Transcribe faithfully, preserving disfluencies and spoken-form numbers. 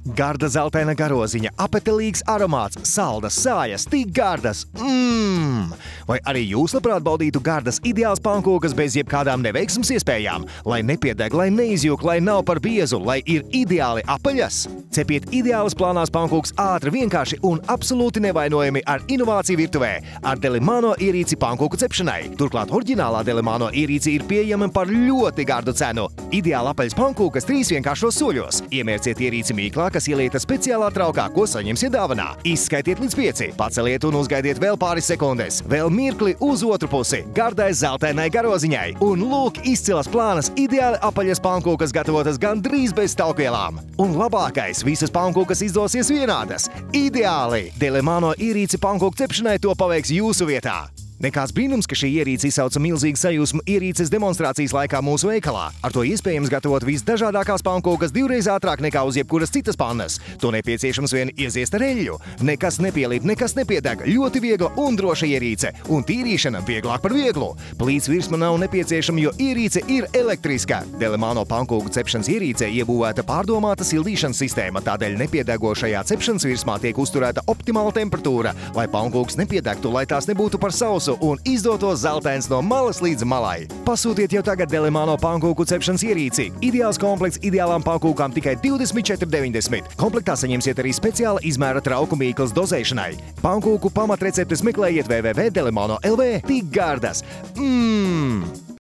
Garda zeltaina garoziņa, apetīlīgs aromāts, saldas, sājas, tik gardas. Mmm! Vai arī jūs labprāt baudītu gardas ideāls pankūkas bez jebkādām neveiksmes iespējām? Lai nepiedeg, lai neizjūk, lai nav par biezu, lai ir ideāli apaļas? Cepiet ideālas plānās pankūkas ātri, vienkārši un absolūti nevainojami ar inovāciju virtuvē, ar Delimano ierīci pankūku cepšanai. Turklāt oriģinālā Delimano ierīci ir pieejama par ļoti gardu cenu. Ideāli apaļas pankūkas trīs vienkāršos soļos. Iemērciet ierīci mīklā, kas ielieta speciālā traukā, ko saņemsiet dāvanā. Izskaitiet līdz pieci, paceliet un uzgaidiet vēl pāris sekundes. Vēl mirkli uz otru pusi, gardai zeltainai garoziņai. Un lūk, izcilas plānas, ideāli apaļas pankūkas gatavotas gandrīz bez taukvielām. Un labākais, visas pankūkas izdosies vienādas. Ideāli! Delimano ierīci pankūku cepšanai to paveiks jūsu vietā. Nekāds brīnums, ka šī ierīce izsauca milzīgu sajūsmu ierīces demonstrācijas laikā mūsu veikalā. Ar to iespējams gatavot visdažādākās pankūkas divreiz ātrāk nekā uz jebkuras citas pannas. To nepieciešams vien ieziest ar eļļu. Nekas nepielīp, nekas nepiedeg. Ļoti viegla un droša ierīce. Un tīrīšana vieglāk par vieglu. Plīts virsma nav nepieciešama, jo ierīce ir elektriska. Delimano pankūku cepšanas ierīcē iebūvēta pārdomāta sildīšanas sistēma, tādēļ nepiedegošajā cepšanas virsmā tiek uzturēta optimāla temperatūra, lai pankūkas nepiedegtu, lai tās nebūtu par sausu un izdotos zeltains no malas līdz malai. Pasūtiet jau tagad Delimano pankūku cepšanas ierīci. Ideāls komplekts ideālām pankūkām tikai divdesmit četri deviņdesmit. Komplektā saņemsiet arī speciāla izmēra trauku mīklas dozēšanai. Pankūku pamatreceptes meklējiet w w w punkt delimano punkt l v. Tik gardas! Mmm!